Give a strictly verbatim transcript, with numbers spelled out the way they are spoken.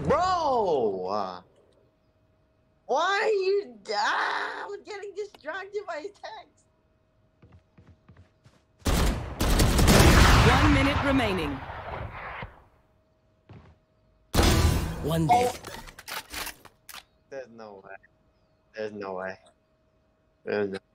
Bro! Uh, why are you... Ah, I was getting distracted by his text. One minute remaining. One dead. Oh. There's no way. There's no way. There's no